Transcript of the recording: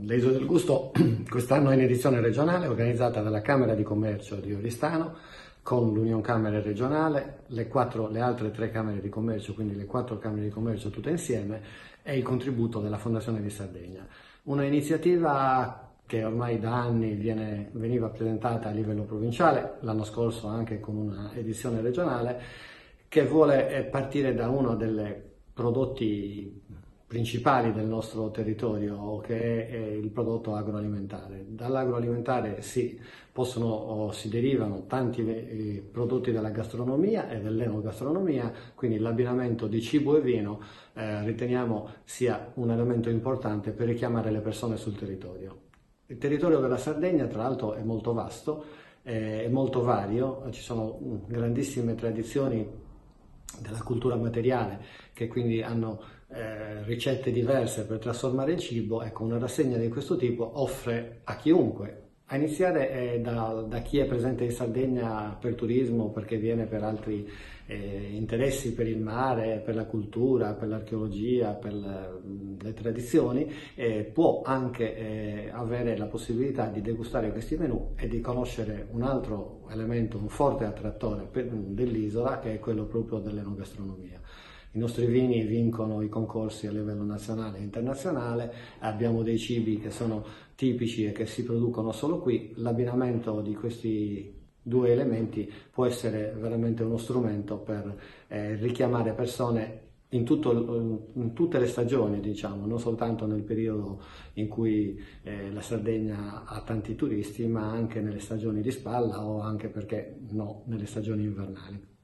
L'Isola del Gusto quest'anno è in edizione regionale organizzata dalla Camera di Commercio di Oristano con l'Union Camere regionale, le altre 3 Camere di Commercio, quindi le 4 Camere di Commercio tutte insieme, e il contributo della Fondazione di Sardegna. Una iniziativa che ormai da anni veniva presentata a livello provinciale, l'anno scorso anche con una edizione regionale, che vuole partire da uno dei prodotti principali del nostro territorio, che è il prodotto agroalimentare. Dall'agroalimentare si derivano tanti prodotti della gastronomia e dell'enogastronomia, quindi l'abbinamento di cibo e vino riteniamo sia un elemento importante per richiamare le persone sul territorio. Il territorio della Sardegna, tra l'altro, è molto vasto, è molto vario, ci sono grandissime tradizioni della cultura materiale che quindi hanno ricette diverse per trasformare il cibo. Ecco, una rassegna di questo tipo offre a chiunque, a iniziare da chi è presente in Sardegna per turismo, perché viene per altri interessi, per il mare, per la cultura, per l'archeologia, per le tradizioni, può anche avere la possibilità di degustare questi menù e di conoscere un altro elemento, un forte attrattore dell'isola, che è quello proprio dell'enogastronomia. I nostri vini vincono i concorsi a livello nazionale e internazionale, abbiamo dei cibi che sono tipici e che si producono solo qui. L'abbinamento di questi 2 elementi può essere veramente uno strumento per richiamare persone in tutte le stagioni, diciamo, non soltanto nel periodo in cui la Sardegna ha tanti turisti, ma anche nelle stagioni di spalla o anche, perché no, nelle stagioni invernali.